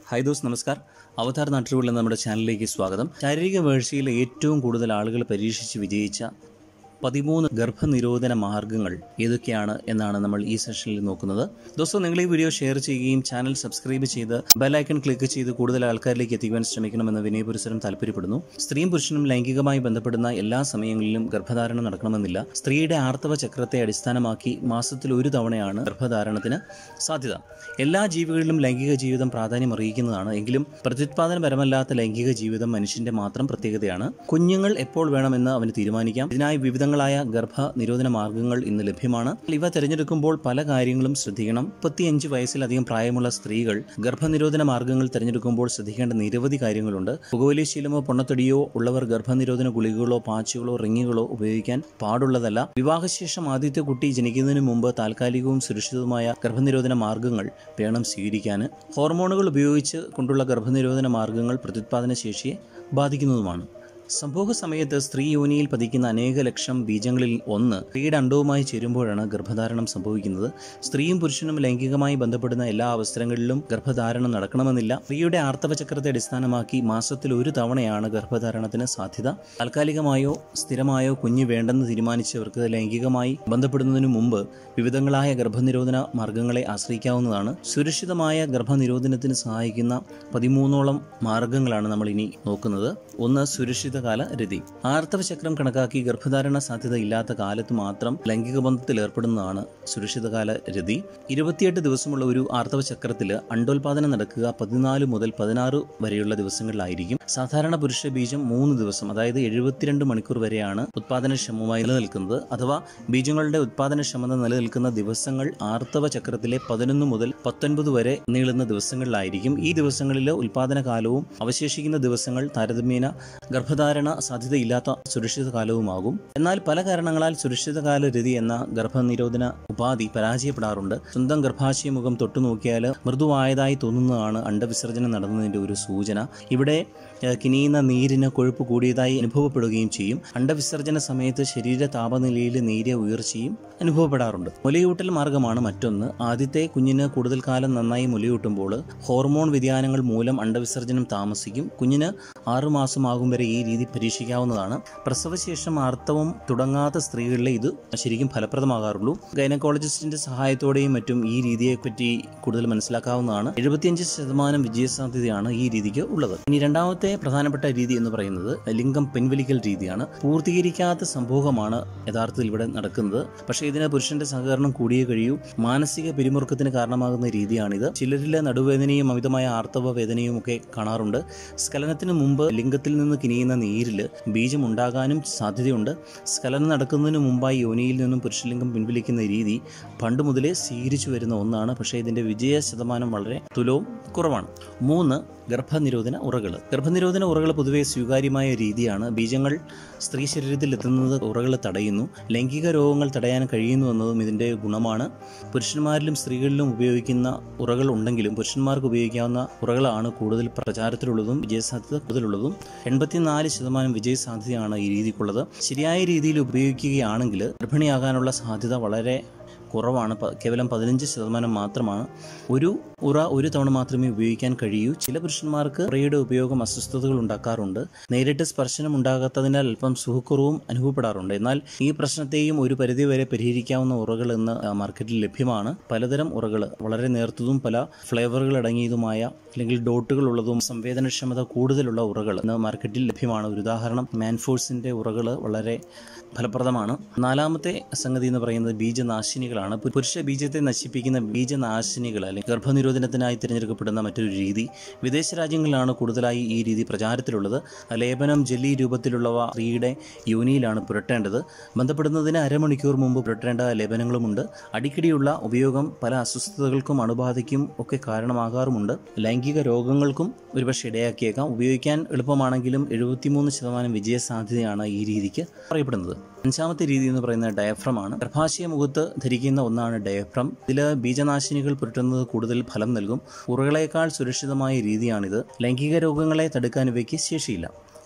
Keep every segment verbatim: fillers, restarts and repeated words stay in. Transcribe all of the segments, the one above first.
Hi those നമസ്കാർ. അവതാർ നാട്ടുകളിൽ നമ്മുടെ ചാനലിലേക്ക് സ്വാഗതം. ശാരീരിക വീഴ്ചയിൽ ഏറ്റവും കൂടുതൽ ആളുകൾ പരീക്ഷിച്ച് വിജയിച്ച പതിമൂന്ന് ഗർഭനിരോധന മാർഗ്ഗങ്ങൾ ഏതൊക്കെയാണ് എന്നാണ് നമ്മൾ ഈ സെഷനിൽ നോക്കുന്നത്. ദോസ്തോ, നിങ്ങൾ ഈ വീഡിയോ ഷെയർ ചെയ്യുകയും ചാനൽ സബ്സ്ക്രൈബ് ചെയ്ത് ബെല്ലൈക്കൺ ക്ലിക്ക് ചെയ്ത് കൂടുതൽ ആൾക്കാരിലേക്ക് എത്തിക്കുവാൻ ശ്രമിക്കണമെന്ന് വിനയപുരസരം താല്പര്യപ്പെടുന്നു. സ്ത്രീയും പുരുഷനും ലൈംഗികമായി ബന്ധപ്പെടുന്ന എല്ലാ സമയങ്ങളിലും ഗർഭധാരണം നടക്കണമെന്നില്ല. സ്ത്രീയുടെ ആർത്തവ ചക്രത്തെ അടിസ്ഥാനമാക്കി മാസത്തിൽ ഒരു തവണയാണ് ഗർഭധാരണത്തിന് സാധ്യത. എല്ലാ ജീവികളിലും ലൈംഗിക ജീവിതം പ്രാധാന്യം അറിയിക്കുന്നതാണ്. എങ്കിലും പ്രത്യുത്പാദനപരമല്ലാത്ത ലൈംഗിക ജീവിതം മനുഷ്യന്റെ മാത്രം പ്രത്യേകതയാണ്. കുഞ്ഞുങ്ങൾ എപ്പോൾ വേണമെന്ന് അവന് തീരുമാനിക്കാം. ഇതിനായി വിവിധങ്ങളായ ഗർഭ നിരോധന മാർഗ്ഗങ്ങൾ ഇന്ന് ലഭ്യമാണ്. ഇവ തിരഞ്ഞെടുക്കുമ്പോൾ പല കാര്യങ്ങളും ശ്രദ്ധിക്കണം. മുപ്പത്തിയഞ്ച് വയസ്സിലധികം പ്രായമുള്ള സ്ത്രീകൾ ഗർഭനിരോധന മാർഗ്ഗങ്ങൾ തിരഞ്ഞെടുക്കുമ്പോൾ ശ്രദ്ധിക്കേണ്ട നിരവധി കാര്യങ്ങളുണ്ട്. പുകവലി ശീലമോ പൊണ്ണത്തടിയോ ഉള്ളവർ ഗർഭനിരോധന ഗുളികകളോ പാച്ചുകളോ റിങ്ങുകളോ ഉപയോഗിക്കാൻ പാടുള്ളതല്ല. വിവാഹശേഷം ആദ്യത്തെ കുട്ടി ജനിക്കുന്നതിന് മുമ്പ് താൽക്കാലികവും സുരക്ഷിതവുമായ ഗർഭനിരോധന മാർഗ്ഗങ്ങൾ വേണം സ്വീകരിക്കാൻ. ഹോർമോണുകൾ ഉപയോഗിച്ച് കൊണ്ടുള്ള ഗർഭനിരോധന മാർഗ്ഗങ്ങൾ പ്രത്യുത്പാദന ശേഷിയെ ബാധിക്കുന്നതുമാണ്. സംഭോഗ സമയത്ത് സ്ത്രീ യോനിയിൽ പതിക്കുന്ന അനേക ലക്ഷം ബീജങ്ങളിൽ ഒന്ന് സ്ത്രീയുടെ അണ്ഡവുമായി ചേരുമ്പോഴാണ് ഗർഭധാരണം സംഭവിക്കുന്നത്. സ്ത്രീയും പുരുഷനും ലൈംഗികമായി ബന്ധപ്പെടുന്ന എല്ലാ അവസരങ്ങളിലും ഗർഭധാരണം നടക്കണമെന്നില്ല. സ്ത്രീയുടെ ആർത്തവ ചക്രത്തെ അടിസ്ഥാനമാക്കി മാസത്തിൽ ഒരു തവണയാണ് ഗർഭധാരണത്തിന് സാധ്യത. താൽക്കാലികമായോ സ്ഥിരമായോ കുഞ്ഞ് വേണ്ടെന്ന് തീരുമാനിച്ചവർക്ക് ലൈംഗികമായി ബന്ധപ്പെടുന്നതിനു മുമ്പ് വിവിധങ്ങളായ ഗർഭനിരോധന മാർഗ്ഗങ്ങളെ ആശ്രയിക്കാവുന്നതാണ്. സുരക്ഷിതമായ ഗർഭനിരോധനത്തിന് സഹായിക്കുന്ന പതിമൂന്നോളം മാർഗ്ഗങ്ങളാണ് നമ്മൾ ഇനി നോക്കുന്നത്. ഒന്ന്, സുരക്ഷിത കാല രതി. ആർത്തവ ചക്രം കണക്കാക്കി ഗർഭധാരണ സാധ്യത ഇല്ലാത്ത കാലത്ത് മാത്രം ലൈംഗിക ബന്ധത്തിൽ ഏർപ്പെടുന്നതാണ് സുരക്ഷിതകാല രതി. ഇരുപത്തിയെട്ട് ദിവസമുള്ള ഒരു ആർത്തവ ചക്രത്തിൽ അണ്ടോൽപാദനം നടക്കുക പതിനാല് മുതൽ പതിനാറ് വരെയുള്ള ദിവസങ്ങളിലായിരിക്കും. സാധാരണ പുരുഷ ബീജം മൂന്ന് ദിവസം, അതായത് എഴുപത്തിരണ്ട് മണിക്കൂർ വരെയാണ് ഉത്പാദനക്ഷമമായി നിലനിൽക്കുന്നത്. അഥവാ ബീജങ്ങളുടെ ഉത്പാദനക്ഷമത നിലനിൽക്കുന്ന ദിവസങ്ങൾ ആർത്തവ ചക്രത്തിലെ പതിനൊന്ന് മുതൽ പത്തൊൻപത് വരെ നീളുന്ന ദിവസങ്ങളിലായിരിക്കും. ഈ ദിവസങ്ങളിലെ ഉത്പാദന കാലവും അവശേഷിക്കുന്ന ദിവസങ്ങൾ താരതമ്യേന ഗർഭധാരണ സാധ്യതയില്ലാത്ത സുരക്ഷിത കാലവുമാകും. എന്നാൽ പല കാരണങ്ങളാൽ സുരക്ഷിതകാല രതി എന്ന ഗർഭനിരോധന ഉപാധി പരാജയപ്പെടാറുണ്ട്. സ്വന്തം ഗർഭാശയ മുഖം തൊട്ടുനോക്കിയാൽ മൃദുവായതായി തോന്നുന്നതാണ് അണ്ടവിസർജനം നടന്നതിന്റെ ഒരു സൂചന. ഇവിടെ കിനിയുന്ന നീരിന് കൊഴുപ്പ് കൂടിയതായി അനുഭവപ്പെടുകയും ചെയ്യും. അണ്ടവിസർജന സമയത്ത് ശരീര താപനിലയിൽ നേരിയ ഉയർച്ചയും അനുഭവപ്പെടാറുണ്ട്. മുലയൂട്ടൽ മാർഗമാണ് മറ്റൊന്ന്. ആദ്യത്തെ കുഞ്ഞിന് കൂടുതൽ കാലം നന്നായി മുലയൂട്ടുമ്പോൾ ഹോർമോൺ വ്യതിയാനങ്ങൾ മൂലം അണ്ടവിസർജനം താമസിക്കും. കുഞ്ഞിന് ആറുമാസമാകും വരെ ഈ രീതി പരീക്ഷിക്കാവുന്നതാണ്. പ്രസവശേഷം ആർത്തവം തുടങ്ങാത്ത സ്ത്രീകളിലെ ഇത് ശരിക്കും ഫലപ്രദമാകാറുള്ളൂ. ഗൈനക്കോളജിസ്റ്റിന്റെ സഹായത്തോടെയും മറ്റും ഈ രീതിയെപ്പറ്റി കൂടുതൽ മനസ്സിലാക്കാവുന്നതാണ്. എഴുപത്തിയഞ്ച് ശതമാനം വിജയസാധ്യതയാണ് ഈ രീതിക്ക് ഉള്ളത്. ഇനി രണ്ടാമത്തെ പ്രധാനപ്പെട്ട രീതി എന്ന് പറയുന്നത് ലിംഗം പിൻവലിക്കൽ രീതിയാണ്. പൂർത്തീകരിക്കാത്ത സംഭോഗമാണ് യഥാർത്ഥത്തിൽ ഇവിടെ നടക്കുന്നത്. പക്ഷേ ഇതിന് പുരുഷന്റെ സഹകരണം കൂടിയേ കഴിയൂ. മാനസിക പിരിമുറുക്കത്തിന് കാരണമാകുന്ന രീതിയാണിത്. ചിലരിലെ നടുവേദനയും അമിതമായ ആർത്തവ വേദനയും ഒക്കെ കാണാറുണ്ട്. സ്ഖലനത്തിന് മുമ്പ് ലിംഗത്തിൽ നിന്ന് കിനിയുന്ന നീരിൽ ബീജം ഉണ്ടാകാനും സാധ്യതയുണ്ട്. സ്ഖലനം നടക്കുന്നതിന് മുമ്പായി യോനിയിൽ നിന്നും പുരുഷലിംഗം പിൻവലിക്കുന്ന രീതി പണ്ട് മുതലേ സ്വീകരിച്ചു വരുന്ന ഒന്നാണ്. പക്ഷേ ഇതിന്റെ വിജയ ശതമാനം വളരെ തുലവും കുറവാണ്. മൂന്ന്, ഗർഭനിരോധന ഉറകൾ. ഗർഭനിരോധന ഉറകൾ പൊതുവെ സ്വീകാര്യമായ രീതിയാണ്. ബീജങ്ങൾ സ്ത്രീ ശരീരത്തിൽ എത്തുന്നത് ഉറകൾ തടയുന്നു. ലൈംഗിക രോഗങ്ങൾ തടയാൻ കഴിയുന്നു എന്നതും ഇതിൻ്റെ ഗുണമാണ്. പുരുഷന്മാരിലും സ്ത്രീകളിലും ഉപയോഗിക്കുന്ന ഉറകൾ ഉണ്ടെങ്കിലും പുരുഷന്മാർക്ക് ഉപയോഗിക്കാവുന്ന ഉറകളാണ് കൂടുതൽ പ്രചാരത്തിലുള്ളതും വിജയസാധ്യത കൂടുതലുള്ളതും. എൺപത്തിനാല് ശതമാനം വിജയസാധ്യതയാണ് ഈ രീതിക്കുള്ളത്. ശരിയായ രീതിയിൽ ഉപയോഗിക്കുകയാണെങ്കിൽ ഗർഭിണിയാകാനുള്ള സാധ്യത വളരെ കുറവാണ്. കേവലം പതിനഞ്ച് ശതമാനം മാത്രമാണ്. ഒരു ഉറ ഒരു തവണ മാത്രമേ ഉപയോഗിക്കാൻ കഴിയൂ. ചില പുരുഷന്മാർക്ക് ഉറയുടെ ഉപയോഗം അസ്വസ്ഥതകൾ ഉണ്ടാക്കാറുണ്ട്. നേരിട്ട് സ്പർശനം ഉണ്ടാകാത്തതിനാൽ അല്പം സുഖക്കുറവും അനുഭവപ്പെടാറുണ്ട്. എന്നാൽ ഈ പ്രശ്നത്തെയും ഒരു പരിധിവരെ പരിഹരിക്കാവുന്ന ഉറകൾ ഇന്ന് മാർക്കറ്റിൽ ലഭ്യമാണ്. പലതരം ഉറകൾ, വളരെ നേർത്തതും പല ഫ്ലേവറുകൾ അടങ്ങിയതുമായ അല്ലെങ്കിൽ ഡോട്ടുകൾ ഉള്ളതും സംവേദനക്ഷമത കൂടുതലുള്ള ഉറകൾ ഇന്ന് മാർക്കറ്റിൽ ലഭ്യമാണ്. ഒരു ഉദാഹരണം മാൻഫോഴ്സിന്റെ ഉറകൾ വളരെ ഫലപ്രദമാണ്. നാലാമത്തെ സംഗതി എന്ന് പറയുന്നത് ബീജനാശിനികളാണ്. പുരുഷ ബീജത്തെ നശിപ്പിക്കുന്ന ബീജനാശിനികൾ അല്ലെങ്കിൽ ഗർഭനിരോധനത്തിനായി തിരഞ്ഞെടുക്കപ്പെടുന്ന മറ്റൊരു രീതി. വിദേശ രാജ്യങ്ങളിലാണ് കൂടുതലായി ഈ രീതി പ്രചാരത്തിലുള്ളത്. ലേപനം ജെല്ലി രൂപത്തിലുള്ളവ സ്ത്രീയുടെ യോനിയിലാണ് പുരട്ടേണ്ടത്. ബന്ധപ്പെടുന്നതിന് അരമണിക്കൂർ മുമ്പ് പുരട്ടേണ്ട ലേപനങ്ങളുമുണ്ട്. അടിക്കടിയുള്ള ഉപയോഗം പല അസ്വസ്ഥതകൾക്കും അണുബാധയ്ക്കും ഒക്കെ കാരണമാകാറുമുണ്ട്. ലൈംഗിക രോഗങ്ങൾക്കും ഒരുപക്ഷെ ഇടയാക്കിയേക്കാം. ഉപയോഗിക്കാൻ എളുപ്പമാണെങ്കിലും എഴുപത്തിമൂന്ന് ശതമാനം വിജയസാധ്യതയാണ് ഈ രീതിക്ക് പറയപ്പെടുന്നത്. അഞ്ചാമത്തെ രീതി എന്ന് പറയുന്നത് ഡയഫ്രം ആണ്. ഗർഭാശയ മുഖത്ത് ധരിക്കുന്ന ഒന്നാണ് ഡയഫ്രം. ഇതിൽ ബീജനാശിനികൾ പുരട്ടുന്നത് കൂടുതൽ ഫലം നൽകും. ഉറകളേക്കാൾ സുരക്ഷിതമായ രീതിയാണിത്. ലൈംഗിക രോഗങ്ങളെ തടുക്കാൻ ഇവയ്ക്ക് ശേഷിയില്ല.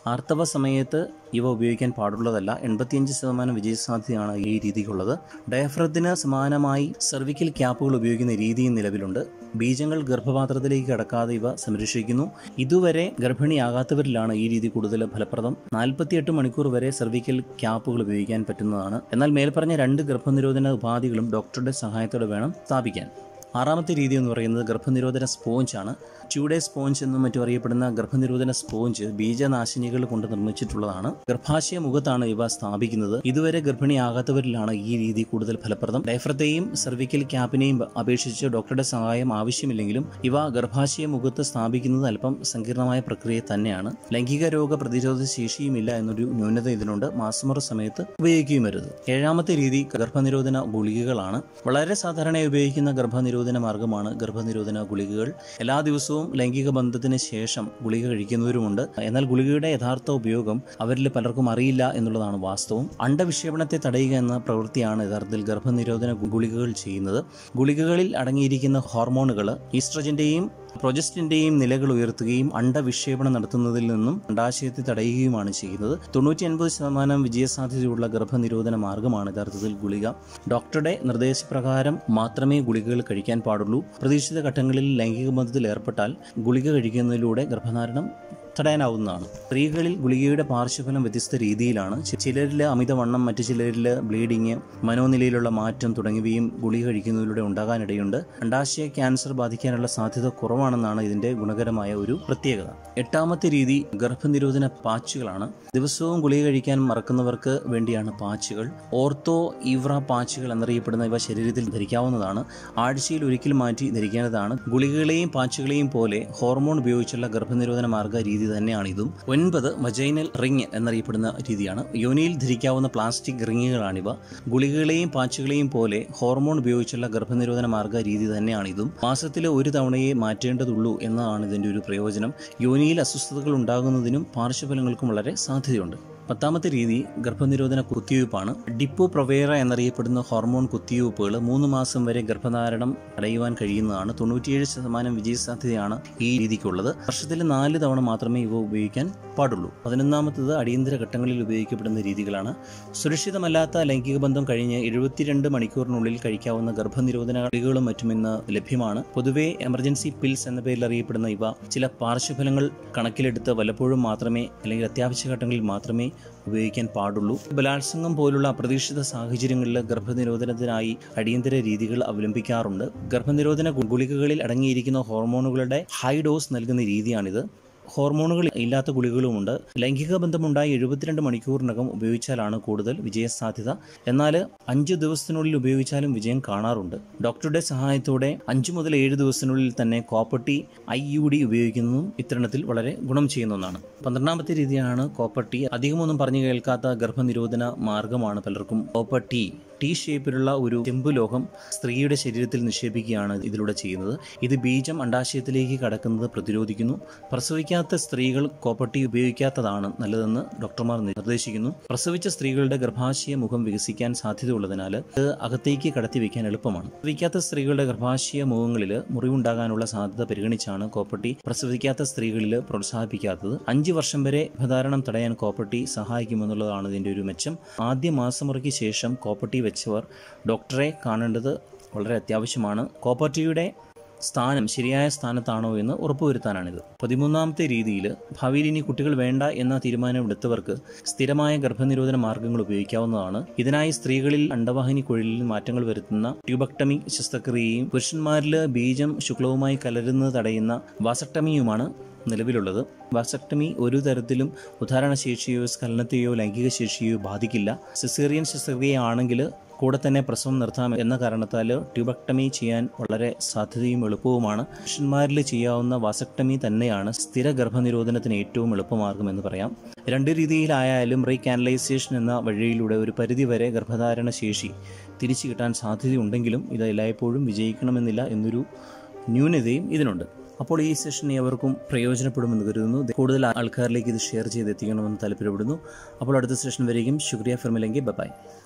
ആർത്തവ സമയത്ത് ഇവ ഉപയോഗിക്കാൻ പാടുള്ളതല്ല. എൺപത്തിയഞ്ച് ശതമാനം വിജയസാധ്യതയാണ് ഈ രീതിക്കുള്ളത്. ഡയഫ്രത്തിന് സമാനമായി സെർവിക്കൽ ക്യാപ്പുകൾ ഉപയോഗിക്കുന്ന രീതിയും നിലവിലുണ്ട്. ബീജങ്ങൾ ഗർഭപാത്രത്തിലേക്ക് കടക്കാതെ ഇവ സംരക്ഷിക്കുന്നു. ഇതുവരെ ഗർഭിണിയാകാത്തവരിലാണ് ഈ രീതി കൂടുതൽ ഫലപ്രദം. നാൽപ്പത്തിയെട്ട് മണിക്കൂർ വരെ സെർവിക്കൽ ക്യാപ്പുകൾ ഉപയോഗിക്കാൻ പറ്റുന്നതാണ്. എന്നാൽ മേൽപ്പറഞ്ഞ രണ്ട് ഗർഭനിരോധന ഉപാധികളും ഡോക്ടറുടെ സഹായത്തോടെ വേണം സ്ഥാപിക്കാൻ. ആറാമത്തെ രീതി എന്ന് പറയുന്നത് ഗർഭനിരോധന സ്പോഞ്ചാണ്. ട്യൂഡേ സ്പോഞ്ച് എന്നും മറ്റും അറിയപ്പെടുന്ന ഗർഭനിരോധന സ്പോഞ്ച് ബീജനാശിനികൾ കൊണ്ട് നിർമ്മിച്ചിട്ടുള്ളതാണ്. ഗർഭാശയ മുഖത്താണ് ഇവ സ്ഥാപിക്കുന്നത്. ഇതുവരെ ഗർഭിണിയാകാത്തവരിലാണ് ഈ രീതി കൂടുതൽ ഫലപ്രദം. ഡയഫ്രത്തെയും സെർവിക്കൽ ക്യാപ്പിനെയും അപേക്ഷിച്ച് ഡോക്ടറുടെ സഹായം ആവശ്യമില്ലെങ്കിലും ഇവ ഗർഭാശയ മുഖത്ത് സ്ഥാപിക്കുന്നത് അല്പം സങ്കീർണമായ പ്രക്രിയ തന്നെയാണ്. ലൈംഗിക രോഗ പ്രതിരോധ ശേഷിയുമില്ല എന്നൊരു ന്യൂനത ഇതിനുണ്ട്. മാസമുറ സമയത്ത് ഉപയോഗിക്കുകയും വരുത്. ഏഴാമത്തെ രീതി ഗർഭനിരോധന ഗുളികകളാണ്. വളരെ സാധാരണയായി ഉപയോഗിക്കുന്ന ഗർഭനിരോധന മാർഗമാണ് ഗർഭനിരോധന ഗുളികകൾ. എല്ലാ ദിവസവും ലൈംഗിക ബന്ധത്തിന് ശേഷം ഗുളിക കഴിക്കുന്നവരുമുണ്ട്. എന്നാൽ ഗുളികയുടെ യഥാർത്ഥ ഉപയോഗം അവരിൽ പലർക്കും അറിയില്ല എന്നുള്ളതാണ് വാസ്തവം. അണ്ടവിക്ഷേപണത്തെ തടയുക എന്ന പ്രവൃത്തിയാണ് യഥാർത്ഥത്തിൽ ഗർഭനിരോധന ഗുളികകൾ ചെയ്യുന്നത്. ഗുളികകളിൽ അടങ്ങിയിരിക്കുന്ന ഹോർമോണുകൾ ഈസ്ട്രജന്റെയും പ്രൊജസ്റ്റിന്റെയും നിലകൾ ഉയർത്തുകയും അണ്ടവിക്ഷേപണം നടത്തുന്നതിൽ നിന്നും അണ്ടാശയത്തെ തടയുകയുമാണ് ചെയ്യുന്നത്. തൊണ്ണൂറ്റി അൻപത് ശതമാനം വിജയസാധ്യതയുള്ള ഗർഭനിരോധന മാർഗമാണ് യഥാർത്ഥത്തിൽ ഗുളിക. ഡോക്ടറുടെ നിർദ്ദേശപ്രകാരം മാത്രമേ ഗുളികകൾ കഴിക്കാൻ പാടുള്ളൂ. പ്രതീക്ഷിത ഘട്ടങ്ങളിൽ ലൈംഗിക ബന്ധത്തിൽ ഏർപ്പെട്ടാൽ ഗുളിക കഴിക്കുന്നതിലൂടെ ഗർഭധാരണം തടയാനാവുന്നതാണ്. സ്ത്രീകളിൽ ഗുളികയുടെ പാർശ്വഫലം വ്യത്യസ്ത രീതിയിലാണ്. ചിലരിൽ അമിതവണ്ണം, മറ്റു ചിലരിൽ ബ്ലീഡിങ്, മനോനിലയിലുള്ള മാറ്റം തുടങ്ങിയവയും ഗുളിക കഴിക്കുന്നതിലൂടെ ഉണ്ടാകാനിടയുണ്ട്. അണ്ടാശയ ക്യാൻസർ ബാധിക്കാനുള്ള സാധ്യത കുറവാണെന്നാണ് ഇതിന്റെ ഗുണകരമായ ഒരു പ്രത്യേകത. എട്ടാമത്തെ രീതി ഗർഭനിരോധന പാച്ചുകളാണ്. ദിവസവും ഗുളിക കഴിക്കാൻ മറക്കുന്നവർക്ക് വേണ്ടിയാണ് പാച്ചുകൾ. ഓർത്തോ ഇവ്ര പാച്ചുകൾ എന്നറിയപ്പെടുന്ന ഇവ ശരീരത്തിൽ ധരിക്കാവുന്നതാണ്. ആഴ്ചയിൽ ഒരിക്കൽ മാറ്റി ധരിക്കേണ്ടതാണ്. ഗുളികകളെയും പാച്ചുകളെയും പോലെ ഹോർമോൺ ഉപയോഗിച്ചുള്ള ഗർഭനിരോധന മാർഗ രീതി തന്നെയാണ് ഇതും. ഒൻപത് വജൈനൽ റിംഗ് എന്നറിയപ്പെടുന്ന രീതിയാണ്. യോനിയിൽ ധരിക്കാവുന്ന പ്ലാസ്റ്റിക് റിങ്ങുകളാണിവ. ഗുളികകളെയും പാച്ചുകളെയും പോലെ ഹോർമോൺ ഉപയോഗിച്ചുള്ള ഗർഭനിരോധന മാർഗ രീതി തന്നെയാണ് ഇതും. മാസത്തിൽ ഒരു തവണയെ മാറ്റേണ്ടതുള്ളൂ എന്നതാണ് ഇതിന്റെ ഒരു പ്രയോജനം. യോനിയിൽ അസ്വസ്ഥതകൾ ഉണ്ടാകുന്നതിനും പാർശ്വഫലങ്ങൾക്കും വളരെ സാധ്യതയുണ്ട്. പത്താമത്തെ രീതി ഗർഭനിരോധന കുത്തിവയ്പ്പാണ്. ഡിപ്പോ പ്രൊവേറ എന്നറിയപ്പെടുന്ന ഹോർമോൺ കുത്തിവയ്പ്പുകൾ മൂന്ന് മാസം വരെ ഗർഭധാരണം തടയുവാൻ കഴിയുന്നതാണ്. തൊണ്ണൂറ്റിയേഴ് ശതമാനം വിജയസാധ്യതയാണ് ഈ രീതിക്കുള്ളത്. വർഷത്തിൽ നാല് തവണ മാത്രമേ ഇവ ഉപയോഗിക്കാൻ പാടുള്ളൂ. പതിനൊന്നാമത്തത് അടിയന്തര ഘട്ടങ്ങളിൽ ഉപയോഗിക്കപ്പെടുന്ന രീതികളാണ്. സുരക്ഷിതമല്ലാത്ത ലൈംഗിക ബന്ധം കഴിഞ്ഞ് എഴുപത്തിരണ്ട് മണിക്കൂറിനുള്ളിൽ കഴിക്കാവുന്ന ഗർഭനിരോധന ഗുളികകളും മറ്റും ഇന്ന് ലഭ്യമാണ്. പൊതുവെ എമർജൻസി പിൽസ് എന്ന പേരിൽ അറിയപ്പെടുന്ന ഇവ ചില പാർശ്വഫലങ്ങൾ കണക്കിലെടുത്ത് വല്ലപ്പോഴും മാത്രമേ അല്ലെങ്കിൽ അത്യാവശ്യ ഘട്ടങ്ങളിൽ മാത്രമേ ഉപയോഗിക്കാൻ പാടുള്ളൂ. ബലാത്സംഗം പോലുള്ള അപ്രതീക്ഷിത സാഹചര്യങ്ങളിൽ ഗർഭനിരോധനത്തിനായി അടിയന്തര രീതികൾ അവലംബിക്കാറുണ്ട്. ഗർഭനിരോധന ഗുളികകളിൽ അടങ്ങിയിരിക്കുന്ന ഹോർമോണുകളുടെ ഹൈ ഡോസ് നൽകുന്ന രീതിയാണിത്. ഹോർമോണുകൾ ഇല്ലാത്ത ഗുളികകളുമുണ്ട്. ലൈംഗിക ബന്ധമുണ്ടായി എഴുപത്തിരണ്ട് മണിക്കൂറിനകം ഉപയോഗിച്ചാലാണ് കൂടുതൽ വിജയസാധ്യത. എന്നാൽ അഞ്ച് ദിവസത്തിനുള്ളിൽ ഉപയോഗിച്ചാലും വിജയം കാണാറുണ്ട്. ഡോക്ടറുടെ സഹായത്തോടെ അഞ്ചു മുതൽ ഏഴ് ദിവസത്തിനുള്ളിൽ തന്നെ കോപ്പർ-ടി ഐ യു ഡി ഉപയോഗിക്കുന്നതും ഇത്തരണത്തിൽ വളരെ ഗുണം ചെയ്യുന്ന ഒന്നാണ്. പന്ത്രണ്ടാമത്തെ രീതിയാണ് കോപ്പർ-ടി. അധികമൊന്നും പറഞ്ഞു കേൾക്കാത്ത ഗർഭനിരോധന മാർഗമാണ് പലർക്കും കോപ്പർ-ടി. ടി ഷേപ്പിലുള്ള ഒരു ചെമ്പു ലോഹം സ്ത്രീയുടെ ശരീരത്തിൽ നിക്ഷേപിക്കുകയാണ് ഇതിലൂടെ ചെയ്യുന്നത്. ഇത് ബീജം അണ്ടാശയത്തിലേക്ക് കടക്കുന്നത് പ്രതിരോധിക്കുന്നു. പ്രസവിക്കാത്ത സ്ത്രീകൾ കോപ്പർ-ടി ഉപയോഗിക്കാത്തതാണ് നല്ലതെന്ന് ഡോക്ടർമാർ നിർദ്ദേശിക്കുന്നു. പ്രസവിച്ച സ്ത്രീകളുടെ ഗർഭാശയ മുഖം വികസിക്കാൻ സാധ്യതയുള്ളതിനാൽ ഇത് അകത്തേക്ക് കടത്തി വയ്ക്കാൻ എളുപ്പമാണ്. പ്രസവിക്കാത്ത സ്ത്രീകളുടെ ഗർഭാശയ മുഖങ്ങളിൽ മുറിവുണ്ടാകാനുള്ള സാധ്യത പരിഗണിച്ചാണ് കോപ്പർ-ടി പ്രസവിക്കാത്ത സ്ത്രീകളിൽ പ്രോത്സാഹിപ്പിക്കാത്തത്. അഞ്ച് വർഷം വരെ ഗർഭധാരണം തടയാൻ കോപ്പർ-ടി സഹായിക്കുമെന്നുള്ളതാണ് ഇതിന്റെ ഒരു മെച്ചം. ആദ്യ മാസമുറയ്ക്ക് ശേഷം കോപ്പർ-ടി വെച്ചവർ ഡോക്ടറെ കാണേണ്ടത് വളരെ അത്യാവശ്യമാണ്. കോപ്പർ-ടിയുടെ സ്ഥാനം ശരിയായ സ്ഥാനത്താണോ എന്ന് ഉറപ്പുവരുത്താനാണിത്. പതിമൂന്നാമത്തെ രീതിയിൽ ഭാവിയിൽ ഇനി കുട്ടികൾ വേണ്ട എന്ന തീരുമാനമെടുത്തവർക്ക് സ്ഥിരമായ ഗർഭനിരോധന മാർഗങ്ങൾ ഉപയോഗിക്കാവുന്നതാണ്. ഇതിനായി സ്ത്രീകളിൽ അണ്ടവാഹിനി കുഴലിൽ മാറ്റങ്ങൾ വരുത്തുന്ന ട്യൂബക്ടമി ശസ്ത്രക്രിയയും പുരുഷന്മാരിൽ ബീജം ശുക്ലവുമായി കലരുന്നത് തടയുന്ന വാസക്ടമിയുമാണ് നിലവിലുള്ളത്. വാസക്ടമി ഒരു തരത്തിലും ഉദാഹരണശേഷിയോ സ്ഖലനത്തെയോ ലൈംഗിക ശേഷിയോ ബാധിക്കില്ല. സിസേറിയൻ ശസ്ത്രക്രിയയാണെങ്കിൽ കൂടെ തന്നെ പ്രസവം നിർത്താം എന്ന കാരണത്താൽ ട്യൂബക്ടമി ചെയ്യാൻ വളരെ സാധ്യതയും എളുപ്പവുമാണ്. പുരുഷന്മാരിൽ ചെയ്യാവുന്ന വാസക്ടമി തന്നെയാണ് സ്ഥിര ഗർഭനിരോധനത്തിന് ഏറ്റവും എളുപ്പമാർഗം എന്ന് പറയാം. രണ്ട് രീതിയിലായാലും റീകാനലൈസേഷൻ എന്ന വഴിയിലൂടെ ഒരു പരിധിവരെ ഗർഭധാരണ ശേഷി തിരിച്ചു കിട്ടാൻ സാധ്യതയുണ്ടെങ്കിലും ഇത് എല്ലായ്പ്പോഴും വിജയിക്കണമെന്നില്ല എന്നൊരു ന്യൂനതയും ഇതിനുണ്ട്. അപ്പോൾ ഈ സെഷൻ ഏവർക്കും പ്രയോജനപ്പെടുമെന്ന് കരുതുന്നു. കൂടുതൽ ആൾക്കാരിലേക്ക് ഇത് ഷെയർ ചെയ്ത് എത്തിക്കണമെന്ന് താല്പര്യപ്പെടുന്നു. അപ്പോൾ അടുത്ത സെഷൻ വരെയും ശുക്രിയ. ഫിർമിലെങ്കിൽ ബൈ.